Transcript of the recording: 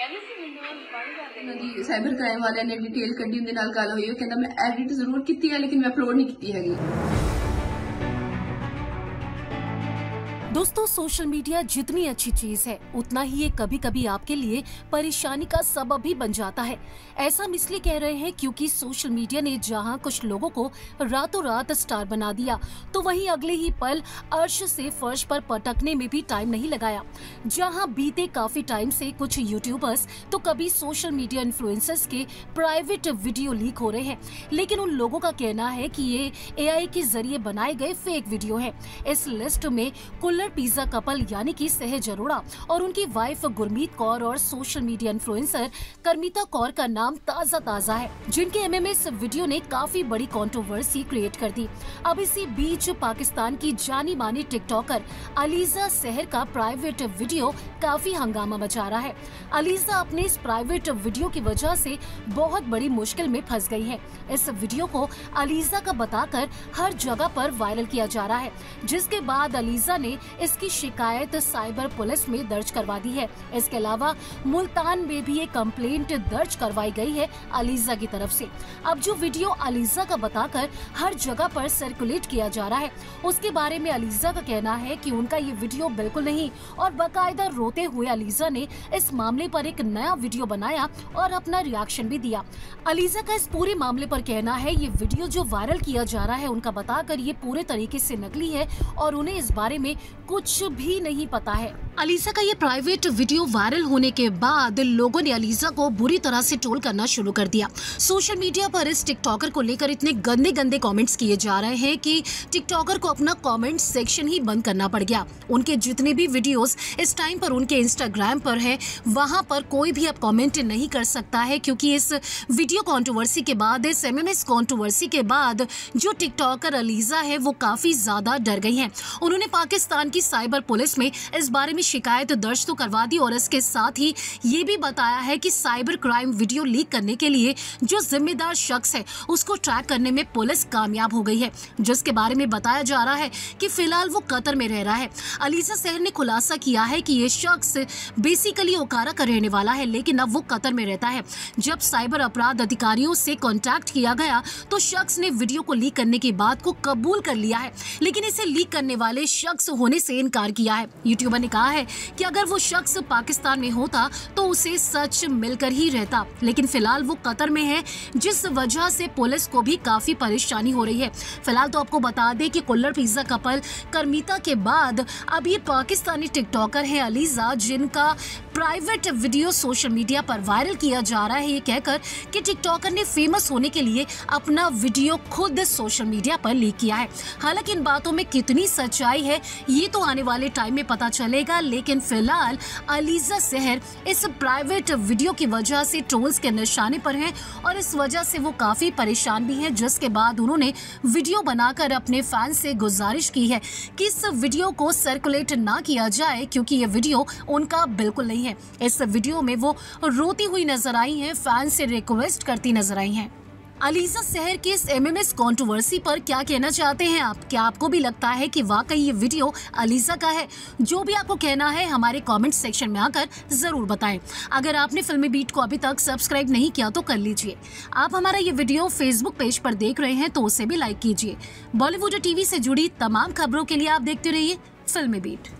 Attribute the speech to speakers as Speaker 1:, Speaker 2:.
Speaker 1: जी cyber crime वाले ने detail कड्डी उनके नाल गल हुई, कहंदा मैं एडिट जरूर की है लेकिन मैं अपलोड नहीं की हैगी।
Speaker 2: दोस्तों, सोशल मीडिया जितनी अच्छी चीज है उतना ही ये कभी कभी आपके लिए परेशानी का सबब भी बन जाता है। ऐसा हम इसलिए कह रहे हैं क्योंकि सोशल मीडिया ने जहां कुछ लोगों को रातों रात स्टार बना दिया, तो वहीं अगले ही पल अर्श से फर्श पर पटकने में भी टाइम नहीं लगाया। जहां बीते काफी टाइम से कुछ यूट्यूबर्स तो कभी सोशल मीडिया इन्फ्लुएंसर्स के प्राइवेट वीडियो लीक हो रहे हैं, लेकिन उन लोगों का कहना है कि ये AI के जरिए बनाए गए फेक वीडियो है। इस लिस्ट में कुल्लर पिज्जा कपल यानी कि सहज अरोड़ा और उनकी वाइफ गुरमीत कौर और social media influencer Karmita Kaur का नाम ताजा है, जिनके MMS वीडियो ने काफी बड़ी कंट्रोवर्सी क्रिएट कर दी। अब इसी बीच पाकिस्तान की जानी मानी टिकटॉकर अलीजा सहर का प्राइवेट वीडियो काफी हंगामा मचा रहा है। अलीजा अपने इस प्राइवेट वीडियो की वजह से बहुत बड़ी मुश्किल में फंस गई है। इस वीडियो को अलीजा का बताकर हर जगह पर वायरल किया जा रहा है, जिसके बाद अलीजा ने इसकी शिकायत साइबर पुलिस में दर्ज करवा दी है। इसके अलावा मुल्तान में भी एक कंप्लेंट दर्ज करवाई गई है अलीजा की तरफ से। अब जो वीडियो अलीजा का बताकर हर जगह पर सर्कुलेट किया जा रहा है, उसके बारे में अलीजा का कहना है कि उनका ये वीडियो बिल्कुल नहीं, और बाकायदा रोते हुए अलीजा ने इस मामले पर एक नया वीडियो बनाया और अपना रिएक्शन भी दिया। अलीजा का इस पूरे मामले पर कहना है ये वीडियो जो वायरल किया जा रहा है उनका बताकर ये पूरे तरीके से नकली है और उन्हें इस बारे में कुछ भी नहीं पता है। अलीजा का ये प्राइवेट वीडियो वायरल होने के बाद लोगों ने अलीजा को बुरी तरह से ट्रोल करना शुरू कर दिया। सोशल मीडिया पर इस टिकटॉकर को लेकर इतने गंदे कमेंट्स किए जा रहे हैं कि टिकटॉकर को अपना कमेंट सेक्शन ही बंद करना पड़ गया। उनके जितने भी वीडियोस इस टाइम पर उनके इंस्टाग्राम पर है, वहां पर कोई भी अब कमेंट नहीं कर सकता है, क्योंकि इस वीडियो कंट्रोवर्सी के बाद, इस MMS कंट्रोवर्सी के बाद जो टिकटॉकर अलीजा है वो काफी ज्यादा डर गई है। उन्होंने पाकिस्तान की साइबर पुलिस में इस बारे में शिकायत दर्ज तो करवा दी और इसके साथ ही ये भी बताया है कि साइबर क्राइम वीडियो लीक करने के लिए जो जिम्मेदार शख्स है उसको ट्रैक करने में पुलिस कामयाब हो गई है, जिसके बारे में बताया जा रहा है कि फिलहाल वो कतर में रह रहा है। अलीजा सहर ने खुलासा किया है कि ये शख्स बेसिकली ओकारा का रहने वाला है, लेकिन अब वो कतर में रहता है। जब साइबर अपराध अधिकारियों से कॉन्टैक्ट किया गया तो शख्स ने वीडियो को लीक करने की बात को कबूल कर लिया है, लेकिन इसे लीक करने वाले शख्स होने से इनकार किया है। यूट्यूबर ने कहा है कि अगर वो शख्स पाकिस्तान में होता तो उसे सच मिलकर ही रहता, लेकिन फिलहाल वो कतर में है, जिस वजह से पुलिस को भी काफी परेशानी हो रही है। फिलहाल तो आपको बता दें कि कुल्लर पिज्जा कपल कर्मिता के बाद अब ये पाकिस्तानी टिकटॉकर है अलीजा, जिनका प्राइवेट वीडियो सोशल मीडिया पर वायरल किया जा रहा है ये कहकर कि टिकटॉकर ने फेमस होने के लिए अपना वीडियो खुद सोशल मीडिया पर लीक किया है। हालांकि इन बातों में कितनी सच्चाई है ये तो आने वाले टाइम में पता चलेगा, लेकिन फिलहाल अलीजा सहर इस प्राइवेट वीडियो की वजह से ट्रोल्स के निशाने पर हैं और इस वजह से वो काफी परेशान भी हैं, जिसके बाद उन्होंने वीडियो बनाकर अपने फैंस से गुजारिश की है कि इस वीडियो को सर्कुलेट ना किया जाए, क्योंकि ये वीडियो उनका बिल्कुल नहीं है। इस वीडियो में वो रोती हुई नजर आई हैं, फैंस से रिक्वेस्ट करती नजर आई हैं। अलीजा सहर के इस MMS कंट्रोवर्सी पर क्या कहना चाहते हैं आप? क्या आपको भी लगता है कि वाकई ये वीडियो अलीजा का है? जो भी आपको कहना है हमारे कमेंट सेक्शन में आकर जरूर बताएं। अगर आपने फिल्मी बीट को अभी तक सब्सक्राइब नहीं किया तो कर लीजिए। आप हमारा ये वीडियो फेसबुक पेज पर देख रहे हैं तो उसे भी लाइक कीजिए। बॉलीवुड TV से जुड़ी तमाम खबरों के लिए आप देखते रहिए फिल्मी बीट।